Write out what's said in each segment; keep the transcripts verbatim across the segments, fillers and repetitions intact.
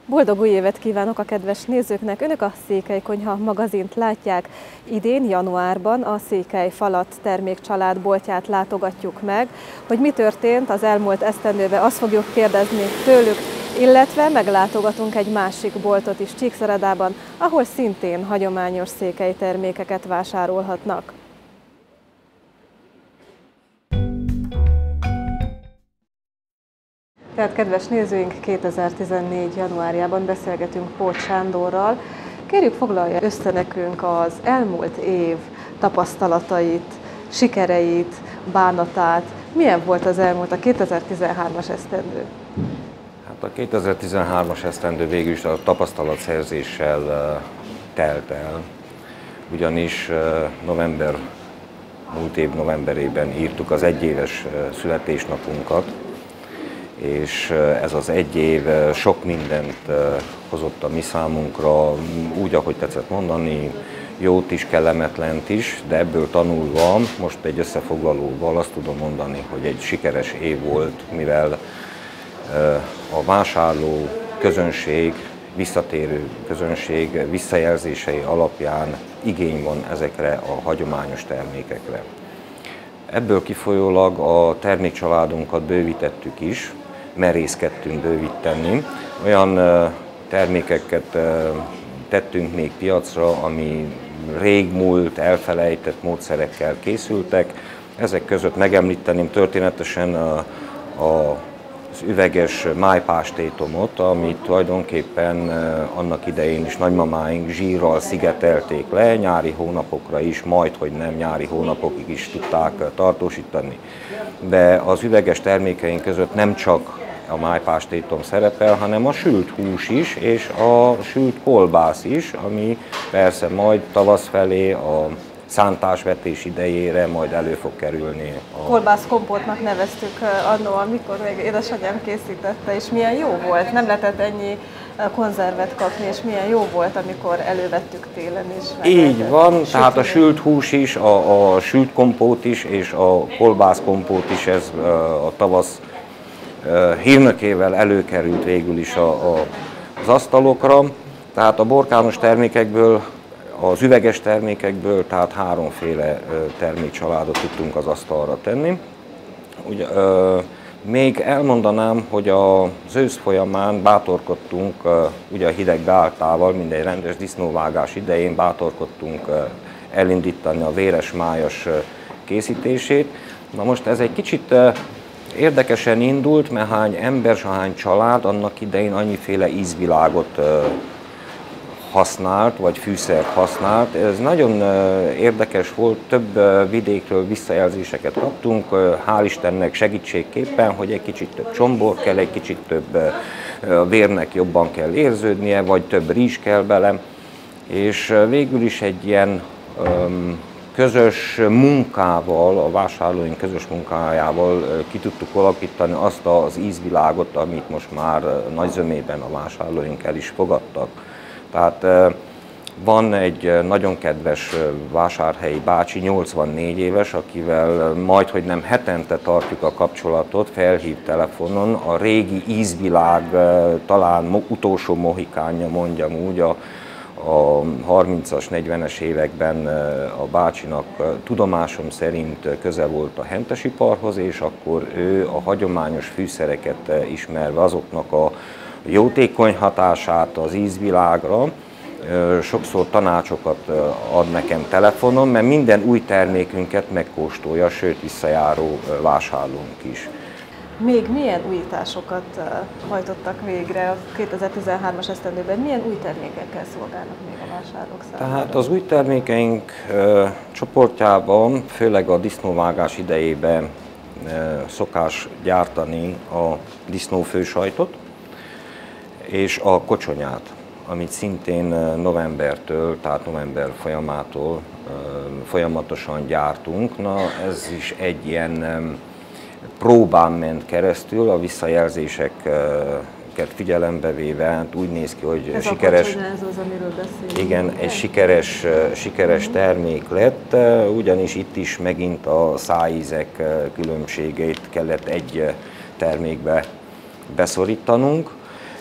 Boldog új évet kívánok a kedves nézőknek! Önök a Székely Konyha magazint látják. Idén, januárban a Székely Falat termékcsalád boltját látogatjuk meg. Hogy mi történt az elmúlt esztendőben, azt fogjuk kérdezni tőlük, illetve meglátogatunk egy másik boltot is Csíkszeredában, ahol szintén hagyományos székely termékeket vásárolhatnak. Tehát, kedves nézőink, kétezer-tizennégy. januárjában beszélgetünk Pót Sándorral. Kérjük, foglalja össze nekünk az elmúlt év tapasztalatait, sikereit, bánatát. Milyen volt az elmúlt, a kétezer-tizenhármas esztendő? Hát a kétezer-tizenhármas esztendő végül is a tapasztalatszerzéssel uh, telt el, ugyanis uh, november, múlt év novemberében írtuk az egyéves uh, születésnapunkat, és ez az egy év sok mindent hozott a mi számunkra, úgy, ahogy tetszett mondani, jót is, kellemetlent is, de ebből tanulva most egy összefoglalóval azt tudom mondani, hogy egy sikeres év volt, mivel a vásárló közönség, visszatérő közönség visszajelzései alapján igény van ezekre a hagyományos termékekre. Ebből kifolyólag a termékcsaládunkat bővítettük is, merészkedtünk bővíteni. Olyan termékeket tettünk még piacra, ami régmúlt, elfelejtett módszerekkel készültek. Ezek között megemlíteném történetesen a, a, az üveges májpástétomot, amit tulajdonképpen annak idején is nagymamáink zsírral szigetelték le, nyári hónapokra is, majd hogy nem nyári hónapokig is tudták tartósítani. De az üveges termékeink között nem csak a májpástétom szerepel, hanem a sült hús is, és a sült kolbász is, ami persze majd tavasz felé, a szántásvetés idejére majd elő fog kerülni. A kolbászkompótnak neveztük annó, amikor még édesanyám készítette, és milyen jó volt, nem lehetett ennyi konzervet kapni, és milyen jó volt, amikor elővettük télen is. Így van, sütni. Tehát a sült hús is, a, a sült kompót is, és a kolbászkompót is, ez a tavasz hírnökével előkerült végül is a, a, az asztalokra. Tehát a borkános termékekből, az üveges termékekből, tehát háromféle termékcsaládot tudtunk az asztalra tenni. Ugye, még elmondanám, hogy az ősz folyamán bátorkodtunk, ugye a hideg beálltával, mindegy rendes disznóvágás idején bátorkodtunk elindítani a véres májas készítését. Na most ez egy kicsit érdekesen indult, mert hány ember, hány család annak idején annyiféle ízvilágot használt, vagy fűszert használt. Ez nagyon érdekes volt, több vidékről visszajelzéseket kaptunk, hál' Istennek segítségképpen, hogy egy kicsit több csombor kell, egy kicsit több a vérnek jobban kell érződnie, vagy több rizs kell bele, és végül is egy ilyen közös munkával, a vásárlóink közös munkájával ki tudtuk alakítani azt az ízvilágot, amit most már nagy zömében a vásárlóink el is fogadtak. Tehát van egy nagyon kedves vásárhelyi bácsi, nyolcvannégy éves, akivel majdhogy nem hetente tartjuk a kapcsolatot, felhív telefonon, a régi ízvilág talán utolsó mohikánja, mondjam úgy, a a harmincas, negyvenes években a bácsinak tudomásom szerint köze volt a hentesiparhoz, és akkor ő a hagyományos fűszereket ismerve, azoknak a jótékony hatását az ízvilágra, sokszor tanácsokat ad nekem telefonon, mert minden új termékünket megkóstolja, sőt visszajáró vásárlónk is. Még milyen újításokat hajtottak végre a kétezer-tizenhármas esztendőben? Milyen új termékekkel szolgálnak még a vásárlók számára? Tehát az új termékeink e, csoportjában, főleg a disznóvágás idejében e, szokás gyártani a disznófősajtot és a kocsonyát, amit szintén novembertől, tehát november folyamától e, folyamatosan gyártunk. Na, ez is egy ilyen próbán ment keresztül, a visszajelzéseket figyelembe véve, hát úgy néz ki, hogy ez sikeres, a ez az, amiről beszélünk. Igen, egy sikeres, sikeres termék lett, ugyanis itt is megint a szájízek különbségeit kellett egy termékbe beszorítanunk.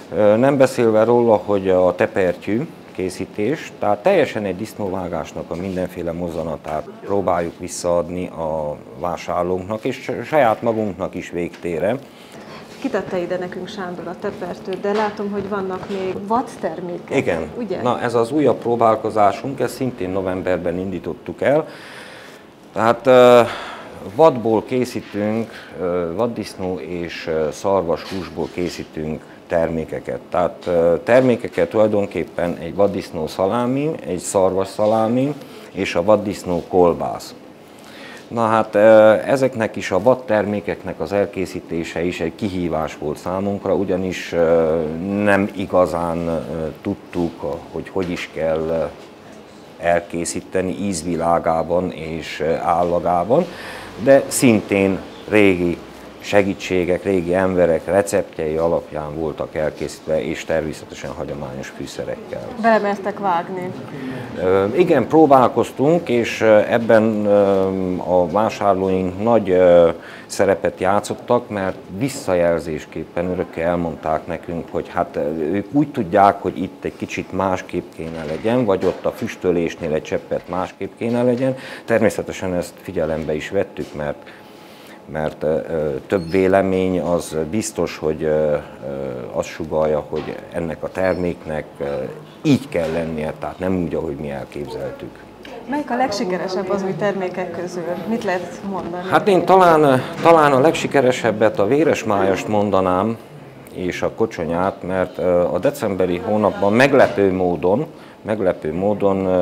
Nem beszélve róla, hogy a tepertyű készítés, tehát teljesen egy disznóvágásnak a mindenféle mozzanatát próbáljuk visszaadni a vásárlónknak, és saját magunknak is végtére. Kitette ide nekünk Sándor a tepertőt, de látom, hogy vannak még vadtermékek. Igen, ugye? Na ez az újabb próbálkozásunk, ezt szintén novemberben indítottuk el. Tehát vadból készítünk, vaddisznó és szarvas húsból készítünk termékeket. Tehát termékeket tulajdonképpen egy vaddisznó szalámi, egy szarvas szalámi és a vaddisznó kolbász. Na hát ezeknek is a vadtermékeknek az elkészítése is egy kihívás volt számunkra, ugyanis nem igazán tudtuk, hogy hogy is kell elkészíteni ízvilágában és állagában, de szintén régi segítségek, régi emberek receptjei alapján voltak elkészítve, és természetesen hagyományos fűszerekkel. Belemertek vágni? Igen, próbálkoztunk, és ebben a vásárlóink nagy szerepet játszottak, mert visszajelzésképpen örökké elmondták nekünk, hogy hát ők úgy tudják, hogy itt egy kicsit másképp kéne legyen, vagy ott a füstölésnél egy cseppet másképp kéne legyen. Természetesen ezt figyelembe is vettük, mert mert több vélemény az biztos, hogy azt sugallja, hogy ennek a terméknek így kell lennie, tehát nem úgy, ahogy mi elképzeltük. Melyik a legsikeresebb az új termékek közül? Mit lehet mondani? Hát én talán, talán a legsikeresebbet a véresmájast mondanám, és a kocsonyát, mert a decemberi hónapban meglepő módon, meglepő módon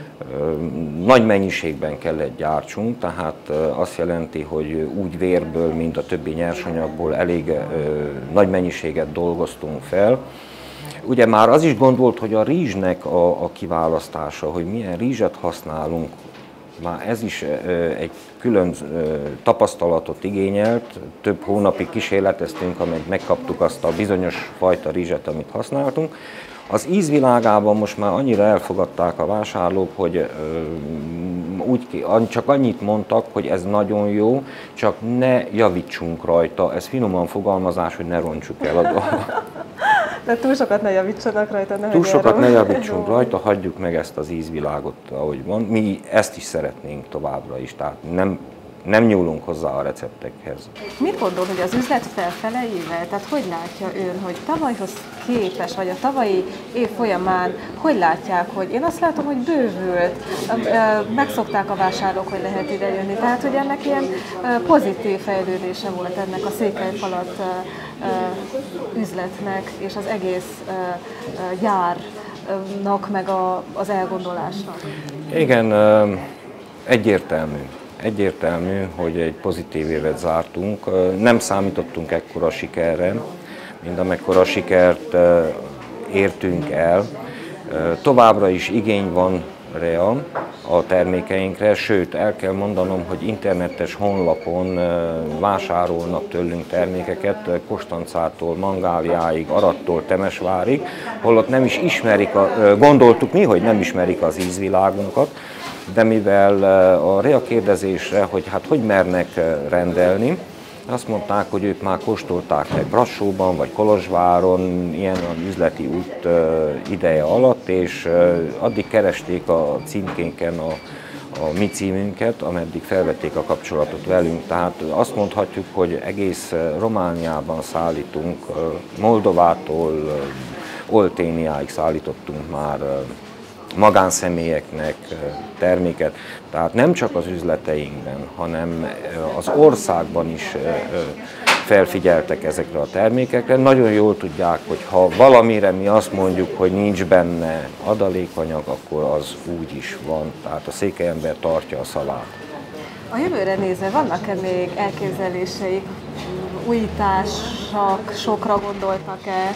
nagy mennyiségben kellett gyártsunk, tehát azt jelenti, hogy úgy vérből, mint a többi nyersanyagból elég nagy mennyiséget dolgoztunk fel. Ugye már az is gond volt, hogy a rizsnek a, a kiválasztása, hogy milyen rizset használunk, már ez is egy külön tapasztalatot igényelt, több hónapig kísérleteztünk, amíg megkaptuk azt a bizonyos fajta rizset, amit használtunk. Az ízvilágában most már annyira elfogadták a vásárlók, hogy úgy, csak annyit mondtak, hogy ez nagyon jó, csak ne javítsunk rajta. Ez finoman fogalmazás, hogy ne rontsuk el a dolgot. De túl sokat ne javítsanak rajta. Ne túl sokat ne javítsunk rajta, hagyjuk meg ezt az ízvilágot, ahogy van. Mi ezt is szeretnénk továbbra is, tehát nem, nem nyúlunk hozzá a receptekhez. Mit gondol, hogy az üzlet felfeleivel, tehát hogy látja ön, hogy tavalyhoz képes, vagy a tavalyi év folyamán, hogy látják, hogy én azt látom, hogy bővült, megszokták a vásárlók, hogy lehet ide jönni, tehát hogy ennek ilyen pozitív fejlődése volt ennek a Székelyfalat üzletnek, és az egész gyárnak, meg a, az elgondolásnak. Igen, egyértelmű. Egyértelmű, hogy egy pozitív évet zártunk. Nem számítottunk ekkora sikerre, mint amekkora sikert értünk el. Továbbra is igény van rá a termékeinkre, sőt, el kell mondanom, hogy internetes honlapon vásárolnak tőlünk termékeket, Kostancától, Mangáliáig, Arattól, Temesvárig, holott nem is ismerik, a, gondoltuk mi, hogy nem ismerik az ízvilágunkat, de mivel a rea kérdezésre, hogy hát hogy mernek rendelni, azt mondták, hogy ők már kóstolták meg Brassóban vagy Kolozsváron, ilyen az üzleti út ideje alatt, és addig keresték a címkénken a, a mi címünket, ameddig felvették a kapcsolatot velünk. Tehát azt mondhatjuk, hogy egész Romániában szállítunk, Moldovától Olténiáig szállítottunk már magánszemélyeknek terméket, tehát nem csak az üzleteinkben, hanem az országban is felfigyeltek ezekre a termékekre. Nagyon jól tudják, hogy ha valamire mi azt mondjuk, hogy nincs benne adalékanyag, akkor az úgy is van, tehát a székelyember tartja a szavát. A jövőre nézve vannak-e még elképzeléseik, újítások, sokra gondoltak-e?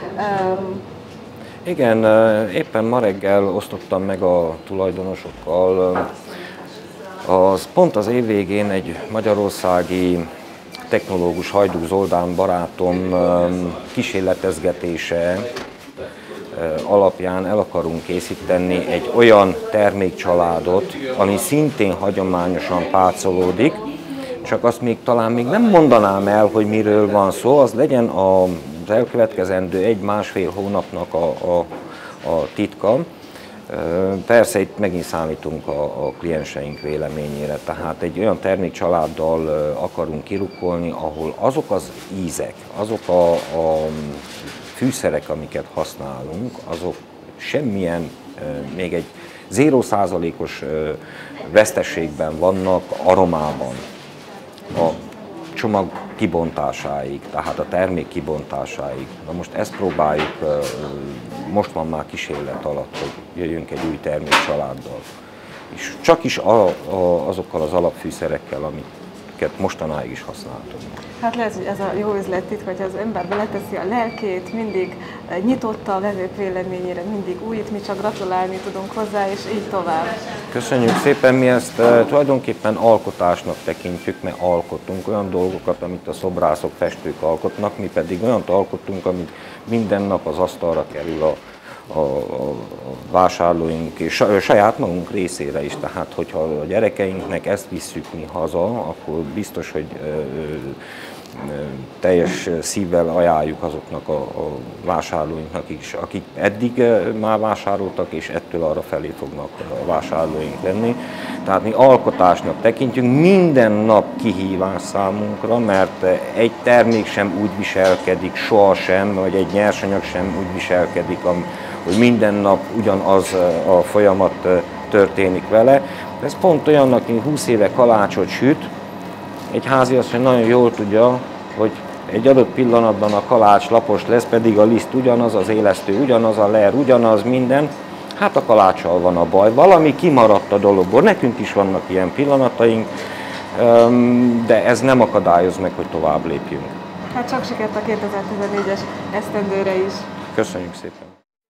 Igen, éppen ma reggel osztottam meg a tulajdonosokkal. Az, pont az év végén egy magyarországi technológus, Hajdú Zoltán barátom kísérletezgetése alapján el akarunk készíteni egy olyan termékcsaládot, ami szintén hagyományosan pácolódik, csak azt még talán még nem mondanám el, hogy miről van szó, az legyen a az elkövetkezendő egy-másfél hónapnak a, a, a titka. Persze itt megint számítunk a, a klienseink véleményére, tehát egy olyan termékcsaláddal akarunk kirukkolni, ahol azok az ízek, azok a, a fűszerek, amiket használunk, azok semmilyen, még egy zéró százalékos veszteségben vannak aromában, a csomag kibontásáig, tehát a termék kibontásáig. Na most ezt próbáljuk, most van már kísérlet alatt, hogy jöjjünk egy új termékcsaláddal. És csak is a, a, azokkal az alapfűszerekkel, amiket mostanáig is használtunk. Hát lehet, hogy ez a jó üzlettitka, hogy az ember beleteszi a lelkét, mindig nyitotta a vevők véleményére, mindig újit, mi csak gratulálni tudunk hozzá, és így tovább. Köszönjük szépen, mi ezt uh, tulajdonképpen alkotásnak tekintjük, mert alkotunk olyan dolgokat, amit a szobrászok, festők alkotnak, mi pedig olyant alkotunk, amit minden nap az asztalra kerül a, a, a vásárlóink és saját magunk részére is. Tehát, hogyha a gyerekeinknek ezt visszük mi haza, akkor biztos, hogy teljes szívvel ajánljuk azoknak a, a vásárlóinknak is, akik eddig már vásároltak, és ettől arra felé fognak a vásárlóink lenni. Tehát mi alkotásnak tekintjük, minden nap kihívás számunkra, mert egy termék sem úgy viselkedik sohasem, vagy egy nyersanyag sem úgy viselkedik, hogy minden nap ugyanaz a folyamat történik vele. Ez pont olyan, aki húsz éve kalácsot süt, egy háziasszony nagyon jól tudja, hogy egy adott pillanatban a kalács lapos lesz, pedig a liszt ugyanaz, az élesztő ugyanaz, a ler ugyanaz, minden. Hát a kaláccsal van a baj. Valami kimaradt a dologból. Nekünk is vannak ilyen pillanataink, de ez nem akadályoz meg, hogy tovább lépjünk. Hát sok sikert a kétezer-tizennégyes esztendőre is. Köszönjük szépen!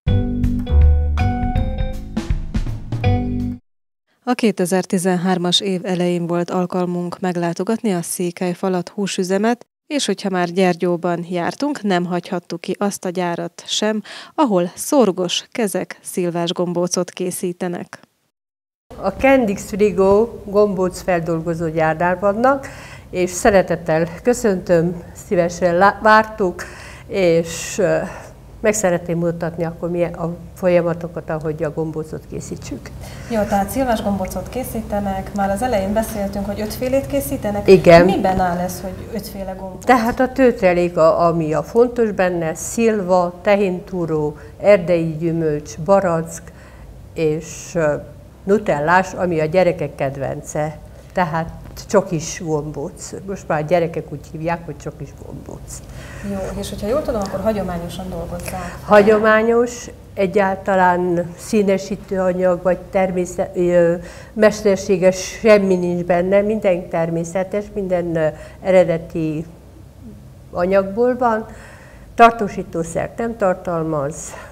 A kétezer-tizenhármas év elején volt alkalmunk meglátogatni a Székelyfalat húsüzemet, és hogyha már Gyergyóban jártunk, nem hagyhattuk ki azt a gyárat sem, ahol szorgos kezek szilvásgombócot készítenek. A Kendix Frigo gombóc feldolgozó gyárnál vannak, és szeretettel köszöntöm, szívesen vártuk, és meg szeretném mutatni akkor milyen a folyamatokat, ahogy a gombócot készítsük. Jó, tehát szilvásgombócot készítenek, már az elején beszéltünk, hogy ötfélét készítenek. Igen. Miben áll ez, hogy ötféle gombóc? Tehát a töltelék, ami a fontos benne, szilva, tehintúró, erdei gyümölcs, barack és nutellás, ami a gyerekek kedvence. Tehát csokis gombóc. Most már a gyerekek úgy hívják, hogy csokis gombóc. Jó, és hogyha jól tudom, akkor hagyományosan dolgozzák. Hagyományos, egyáltalán színesítőanyag vagy természet, mesterséges semmi nincs benne, minden természetes, minden eredeti anyagból van. Tartósítószert nem tartalmaz,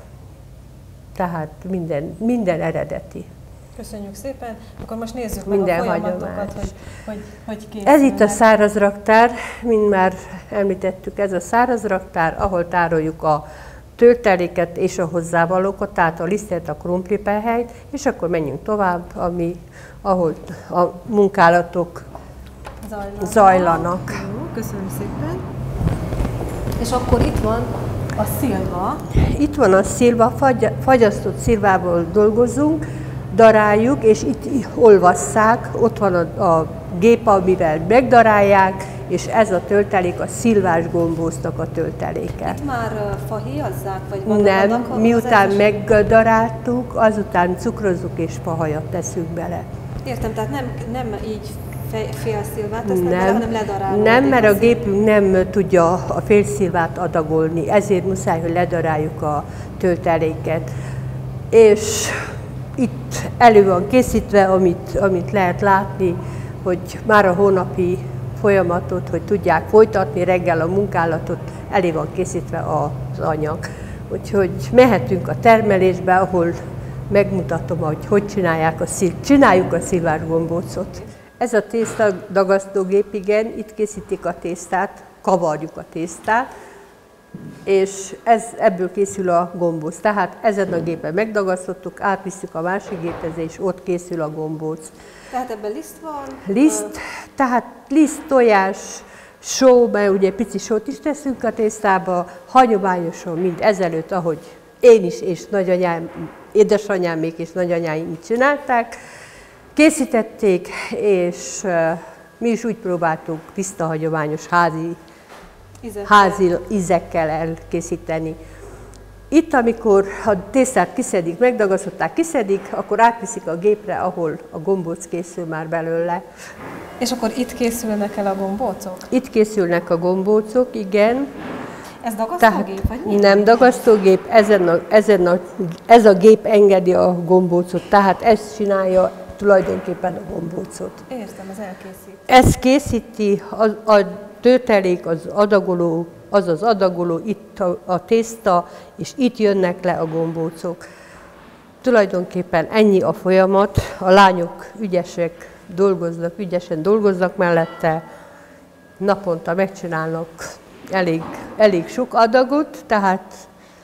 tehát minden, minden eredeti. Köszönjük szépen. Akkor most nézzük meg minden a folyamatokat, hogy, hogy, hogy készülnek. Ez itt a száraz raktár, mint már említettük, ez a száraz raktár, ahol tároljuk a tölteléket és a hozzávalókat, tehát a lisztet, a krumplipelhelyt, és akkor menjünk tovább, ami, ahol a munkálatok zajlanak. zajlanak. Jó, köszönöm szépen. És akkor itt van a szilva. Itt van a szilva, fagy, fagyasztott szilvából dolgozunk, daráljuk, és itt olvasszák, ott van a, a gép, amivel megdarálják, és ez a töltelék a szilvás gombócnak a tölteléke. Itt már fahéjazzák, vagy nem, miután megdaráltuk, azután cukrozzuk és fahajat teszünk bele. Értem, tehát nem, nem így félszilvát tesznek nem, bele, hanem ledarálni. Nem, mert a gépünk nem tudja a félszilvát adagolni, ezért muszáj, hogy ledaráljuk a tölteléket. És itt elő van készítve, amit, amit lehet látni, hogy már a hónapi folyamatot, hogy tudják folytatni, reggel a munkálatot, elő van készítve az anyag. Úgyhogy mehetünk a termelésbe, ahol megmutatom, hogy hogy csinálják a szil- csináljuk a szilvásgombócot. Ez a tésztadagasztógép, igen, itt készítik a tésztát, kavarjuk a tésztát, és ez, ebből készül a gombóc. Tehát ezen a gépen megdagasztottuk, átvisszük a másik géphez, és ott készül a gombóc. Tehát ebben liszt van? Liszt, tehát liszt, tojás, só, mert ugye pici sót is teszünk a tésztába, hagyományosan, mint ezelőtt, ahogy én is, és nagyanyám, édesanyámék és nagyanyáim csinálták, készítették, és uh, mi is úgy próbáltuk tiszta, hagyományos házi, ízekkel. házi ízekkel elkészíteni. Itt, amikor a tésztát kiszedik, megdagasztották, kiszedik, akkor átviszik a gépre, ahol a gombóc készül már belőle. És akkor itt készülnek el a gombócok? Itt készülnek a gombócok, igen. Ez dagasztógép, vagy mi? Nem dagasztógép, ezen a, ezen a, ez a gép engedi a gombócot, tehát ez csinálja tulajdonképpen a gombócot. Értem, ez elkészít. Ez készíti, a, a töltelék, az adagoló, az az adagoló, itt a, a tészta, és itt jönnek le a gombócok. Tulajdonképpen ennyi a folyamat, a lányok ügyesek, dolgoznak, ügyesen dolgoznak mellette, naponta megcsinálnak elég, elég sok adagot, tehát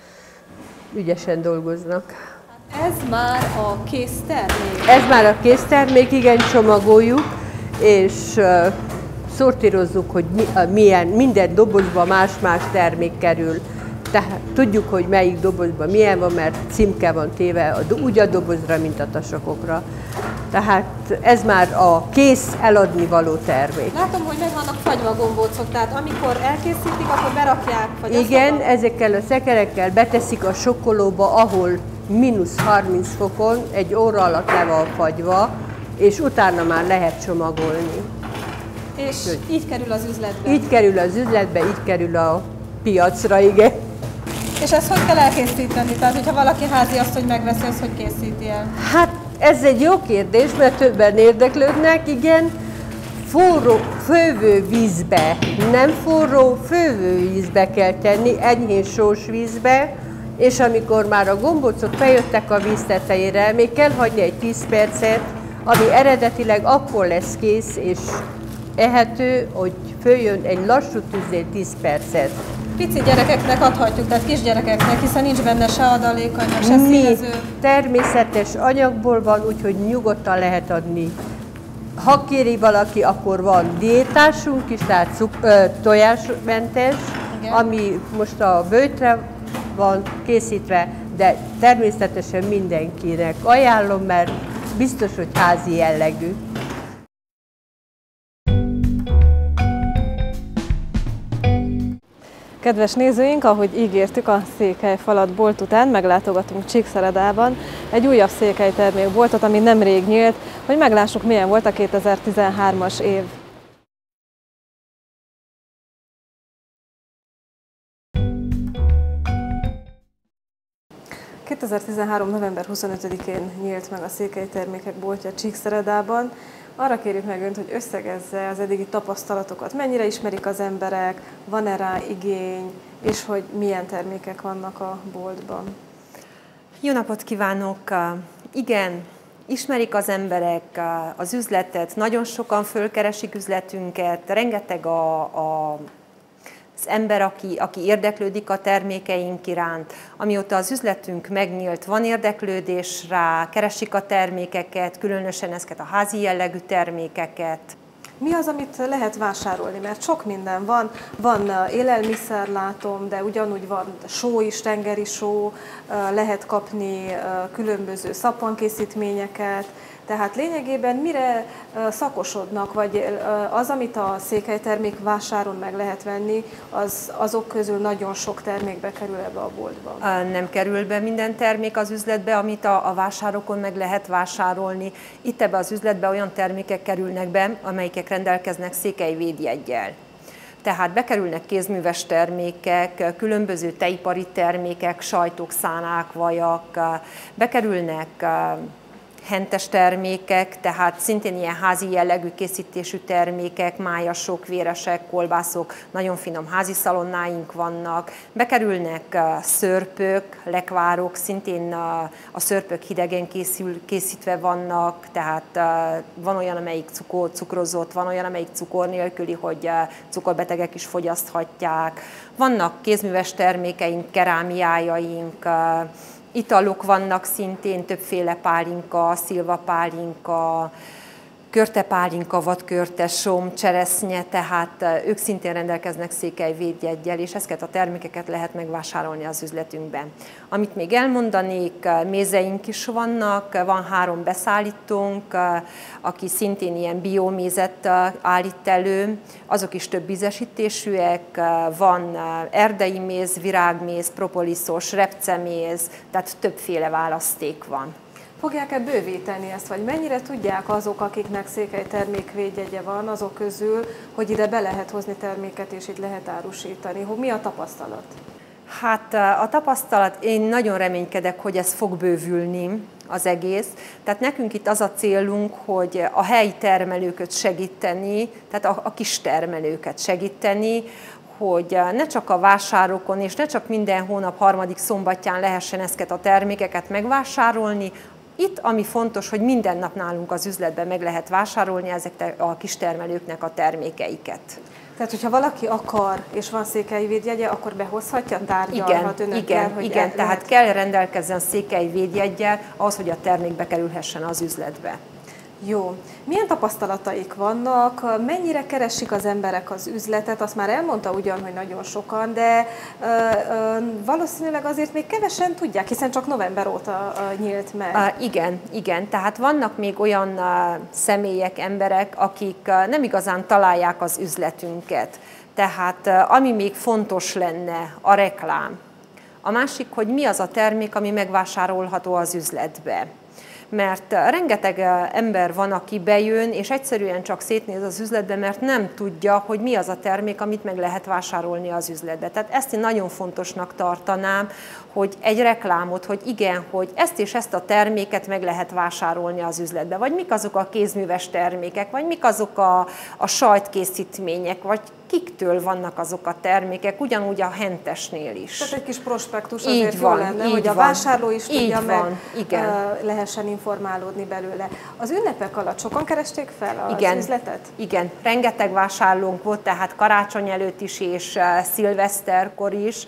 ügyesen dolgoznak. Ez már a késztermék? Ez már a késztermék, igen, csomagoljuk, és uh, szortírozzuk, hogy mi, uh, milyen, minden dobozba más-más termék kerül. Tehát tudjuk, hogy melyik dobozban milyen van, mert címke van téve úgy a dobozra, mint a tasakokra. Tehát ez már a kész eladni való termék. Látom, hogy meg vannak fagyva gombócok, tehát amikor elkészítik, akkor berakják fagyasztóba? Igen, ezekkel a szekerekkel beteszik a sokkolóba, ahol mínusz harminc fokon egy óra alatt le van fagyva, és utána már lehet csomagolni. És így kerül az üzletbe? Így kerül az üzletbe, így kerül a piacra, igen. És ezt hogy kell elkészíteni? Tehát, hogyha valaki házi azt, hogy megveszi, azt hogy készíti el? Hát ez egy jó kérdés, mert többen érdeklődnek, igen. Forró, fővő vízbe, nem forró, fővő vízbe kell tenni, enyhén sós vízbe, és amikor már a gombócok feljöttek a víz tetejére, még kell hagyni egy tíz percet, ami eredetileg akkor lesz kész és ehető, hogy följön egy lassú tűznél tíz percet. Pici gyerekeknek adhatjuk, tehát kisgyerekeknek, hiszen nincs benne se adalékanyag, se színező. Természetes anyagból van, úgyhogy nyugodtan lehet adni. Ha kéri valaki, akkor van diétásunk is, tehát cuk, ö, tojásmentes, igen, ami most a bőtre van készítve, de természetesen mindenkinek ajánlom, mert biztos, hogy házi jellegű. Kedves nézőink, ahogy ígértük, a Székelyfalat bolt után meglátogatunk Csíkszeredában egy újabb székelytermékboltot, ami nemrég nyílt, hogy meglássuk, milyen volt a kétezer-tizenhármas év. kétezer-tizenhárom. november huszonötödikén nyílt meg a székelytermékek boltja Csíkszeredában. Arra kérjük meg önt, hogy összegezze az eddigi tapasztalatokat, mennyire ismerik az emberek, van-e rá igény, és hogy milyen termékek vannak a boltban. Jó napot kívánok! Igen, ismerik az emberek az üzletet, nagyon sokan fölkeresik üzletünket, rengeteg a, a az ember, aki, aki érdeklődik a termékeink iránt. Amióta az üzletünk megnyílt, van érdeklődés rá, keresik a termékeket, különösen ezeket a házi jellegű termékeket. Mi az, amit lehet vásárolni? Mert sok minden van. Van élelmiszer, látom, de ugyanúgy van só is, tengeri só, lehet kapni különböző szappankészítményeket. Tehát lényegében mire szakosodnak, vagy az, amit a székelytermék vásáron meg lehet venni, az, azok közül nagyon sok termékbe kerül ebbe a boltba? Nem kerül be minden termék az üzletbe, amit a, a vásárokon meg lehet vásárolni. Itt ebbe az üzletbe olyan termékek kerülnek be, amelyek rendelkeznek székelyvédjeggyel. Tehát bekerülnek kézműves termékek, különböző tejipari termékek, sajtok, szánák, vajak, bekerülnek hentes termékek, tehát szintén ilyen házi jellegű készítésű termékek, májasok, véresek, kolbászok, nagyon finom házi szalonnáink vannak. Bekerülnek szörpök, lekvárok, szintén a szörpök hidegen készül, készítve vannak, tehát van olyan, amelyik cukor, cukrozott, van olyan, amelyik cukor nélküli, hogy cukorbetegek is fogyaszthatják. Vannak kézműves termékeink, kerámiájaink, italok vannak szintén, többféle pálinka, szilvapálinka, körtepálinka, vadkörte, som, cseresznye, tehát ők szintén rendelkeznek székely védjeggyel, és ezeket a termékeket lehet megvásárolni az üzletünkben. Amit még elmondanék, mézeink is vannak, van három beszállítónk, aki szintén ilyen biomézet állít elő, azok is több ízesítésűek, van erdei méz, virágméz, propolis-os, repceméz, tehát többféle választék van. Fogják-e bővíteni ezt, vagy mennyire tudják azok, akiknek székely termékvédjegye van, azok közül, hogy ide be lehet hozni terméket és itt lehet árusítani? Mi a tapasztalat? Hát a tapasztalat, én nagyon reménykedek, hogy ez fog bővülni az egész. Tehát nekünk itt az a célunk, hogy a helyi termelőket segíteni, tehát a, a kis termelőket segíteni, hogy ne csak a vásárokon és ne csak minden hónap harmadik szombatján lehessen ezeket a termékeket megvásárolni. Itt, ami fontos, hogy minden nap nálunk az üzletben meg lehet vásárolni ezek a kistermelőknek a termékeiket. Tehát, hogyha valaki akar, és van székely védjegye, akkor behozhatja, tárgyalhat önökkel? Igen, hogy igen, tehát kell rendelkezzen székely védjeggyel ahhoz, hogy a termék bekerülhessen az üzletbe. Jó. Milyen tapasztalataik vannak? Mennyire keresik az emberek az üzletet? Azt már elmondta ugyan, hogy nagyon sokan, de ö, ö, valószínűleg azért még kevesen tudják, hiszen csak november óta ö, nyílt meg. Uh, igen, igen. Tehát vannak még olyan uh, személyek, emberek, akik uh, nem igazán találják az üzletünket. Tehát uh, ami még fontos lenne, a reklám. A másik, hogy mi az a termék, ami megvásárolható az üzletbe. Mert rengeteg ember van, aki bejön, és egyszerűen csak szétnéz az üzletbe, mert nem tudja, hogy mi az a termék, amit meg lehet vásárolni az üzletbe. Tehát ezt én nagyon fontosnak tartanám, hogy egy reklámot, hogy igen, hogy ezt és ezt a terméket meg lehet vásárolni az üzletbe, vagy mik azok a kézműves termékek, vagy mik azok a, a sajtkészítmények, vagy kiktől vannak azok a termékek, ugyanúgy a hentesnél is. Tehát egy kis prospektus azért így jó van, lenne, így hogy a van, vásárló is tudja így meg, van, igen. lehessen informálódni belőle. Az ünnepek alatt sokan keresték fel az igen, üzletet? Igen, rengeteg vásárlónk volt, tehát karácsony előtt is, és szilveszterkor is,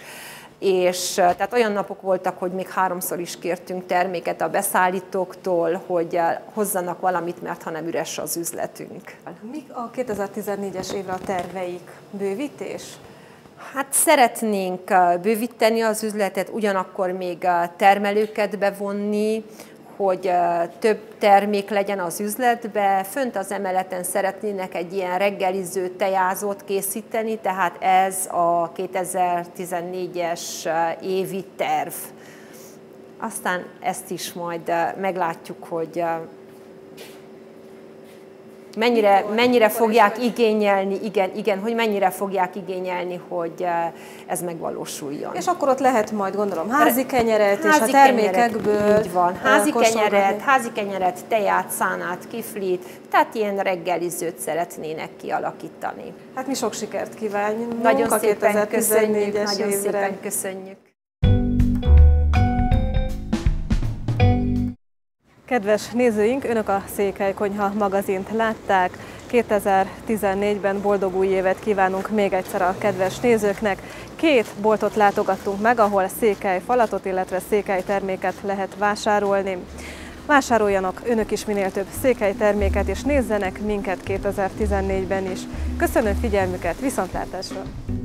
és tehát olyan napok voltak, hogy még háromszor is kértünk terméket a beszállítóktól, hogy hozzanak valamit, mert ha nem üres az üzletünk. Mik a kétezer-tizennégyes évre a terveik? Bővítés? Hát szeretnénk bővíteni az üzletet, ugyanakkor még termelőket bevonni, hogy több termék legyen az üzletbe. Fönt az emeleten szeretnének egy ilyen reggeliző tejázót készíteni, tehát ez a kétezer-tizennégyes évi terv. Aztán ezt is majd meglátjuk, hogy mennyire, mikor, mennyire mikor fogják igényelni, igen, igen, hogy mennyire fogják igényelni, hogy ez megvalósuljon. És akkor ott lehet majd, gondolom, házi kenyeret, házi és a termékekből kenyeret, így van, házi kenyeret, házi kenyeret, teját, szánát, kiflit, tehát ilyen reggelizőt szeretnének kialakítani. Hát mi sok sikert kívánjunk nagyon a szépen köszönjük, nagyon évre. szépen köszönjük. Kedves nézőink, Önök a Székely Konyha magazint látták. kétezer-tizennégyben boldog új évet kívánunk még egyszer a kedves nézőknek. Két boltot látogattunk meg, ahol székely falatot, illetve székely terméket lehet vásárolni. Vásároljanak Önök is minél több székely terméket, és nézzenek minket kétezer-tizennégyben is. Köszönöm figyelmüket, viszontlátásra!